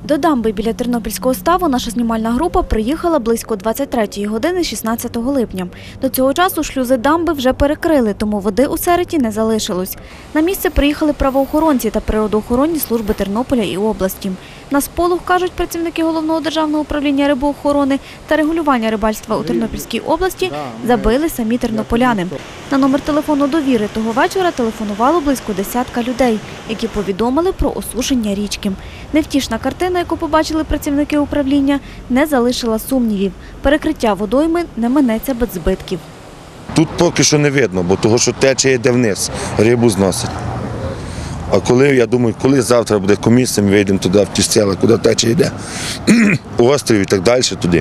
До дамби біля Тернопільського ставу наша знімальна група приїхала близько 23-ї години 16 липня. До цього часу шлюзи дамби вже перекрили, тому води у Сереті не залишилось. На місце приїхали правоохоронці та природоохоронні служби Тернополя і області. На сполох, кажуть працівники Головного державного управління рибоохорони та регулювання рибальства у Тернопільській області, забили самі тернополяни. На номер телефону «Довіри» того вечора телефонувало близько десятка людей, які повідомили про осушення річки. Невтішна картина, яку побачили працівники управління, не залишила сумнівів. Перекриття водойми не минеться без збитків. Тут поки що не видно, бо того, що течія йде вниз, рибу зносить. А коли, я думаю, коли завтра буде комісія, ми вийдемо туди, в ті села, куди течія йде, острів і так далі туди.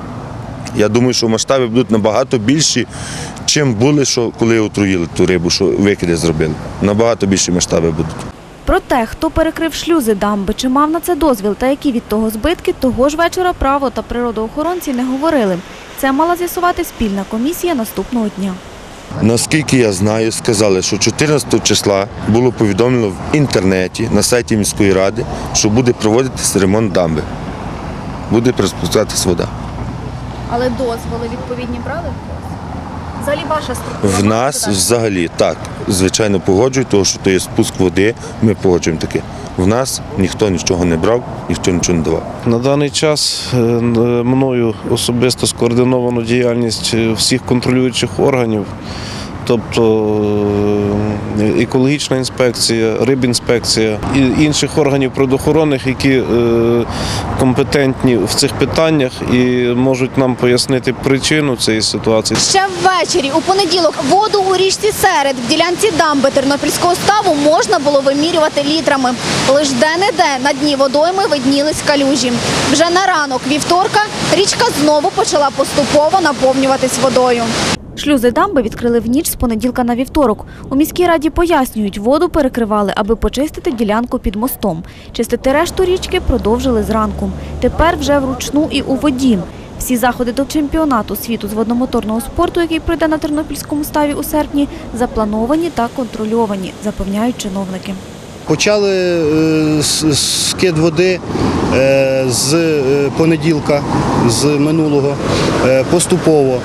Я думаю, що масштаби будуть набагато більші, чим були, коли отруїли ту рибу, що викиди зробили. Набагато більші масштаби будуть. Про те, хто перекрив шлюзи дамби, чи мав на це дозвіл та які від того збитки, того ж вечора право та природоохоронці не говорили. Це мала з'ясувати спільна комісія наступного дня. Наскільки я знаю, сказали, що 14 числа було повідомлено в інтернеті, на сайті міської ради, що буде проводитися ремонт дамби. Буде розпускатися вода. Але дозволи відповідні брали? Взагалі ваша структура? В нас взагалі так, звичайно, погоджують, тому що то є спуск води, ми погоджуємо таке. В нас ніхто нічого не брав, ніхто нічого не давав. На даний час мною особисто скоординовано діяльність всіх контролюючих органів, тобто екологічна інспекція, рибінспекція і інших органів природоохоронних, які компетентні в цих питаннях і можуть нам пояснити причину цієї ситуації. Ще ввечері у понеділок воду у річці Серед в ділянці дамби Тернопільського ставу можна було вимірювати літрами. Лиш де-не-де на дні водойми виднілись калюжі. Вже на ранок вівторка річка знову почала поступово наповнюватись водою. Шлюзи дамби відкрили в ніч з понеділка на вівторок. У міській раді пояснюють, воду перекривали, аби почистити ділянку під мостом. Чистити решту річки продовжили зранку. Тепер вже вручну і у воді. Всі заходи до чемпіонату світу з водномоторного спорту, який пройде на Тернопільському ставі у серпні, заплановані та контрольовані, запевняють чиновники. Почали скид води з понеділка, з минулого, поступово.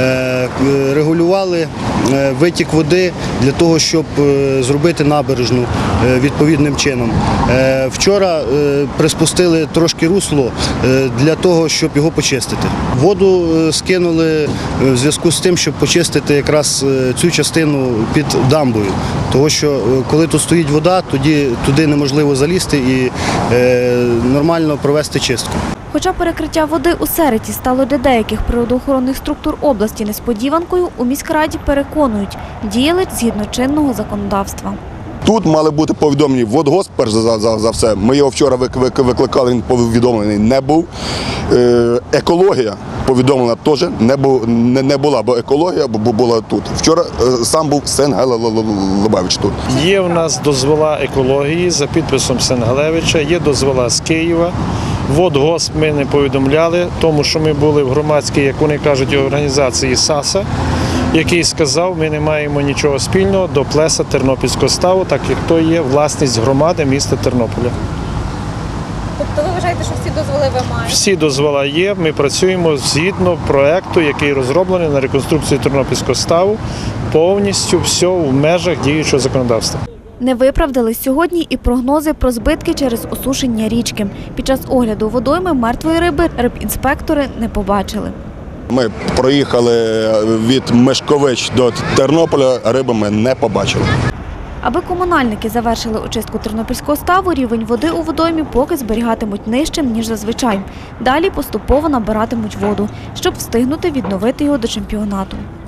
Регулювали витік води для того, щоб зробити набережну відповідним чином. Вчора приспустили трошки русло для того, щоб його почистити. Воду скинули в зв'язку з тим, щоб почистити якраз цю частину під дамбою. Тому що коли тут стоїть вода, тоді туди неможливо залізти і нормально провести чистку. Хоча перекриття води у Сереті стало для деяких природоохоронних структур області несподіванкою, у міськраді переконують, діяли згідно чинного законодавства. Тут мали бути повідомлені Водгосп, перш за все. Ми його вчора викликали, він повідомлений не був. Екологія повідомлена теж не була, бо екологія була тут. Вчора сам був Сенгалевич тут. Є в нас дозвола екології за підписом Сенгалевича, є дозвола з Києва. Водгосп ми не повідомляли, тому що ми були в громадській, як вони кажуть, організації САСА, який сказав, ми не маємо нічого спільного до плеса Тернопільського ставу, так як то є власність громади міста Тернополя. Тобто ви вважаєте, що всі дозволи ви маєте? Всі дозволи є, ми працюємо згідно проєкту, який розроблений на реконструкцію Тернопільського ставу, повністю все в межах діючого законодавства. Не виправдались сьогодні і прогнози про збитки через осушення річки. Під час огляду водойми мертвої риби рибінспектори не побачили. Ми проїхали від Мешкович до Тернополя, риби ми не побачили. Аби комунальники завершили очистку Тернопільського ставу, рівень води у водоймі поки зберігатимуть нижчим, ніж зазвичай. Далі поступово набиратимуть воду, щоб встигнути відновити його до чемпіонату.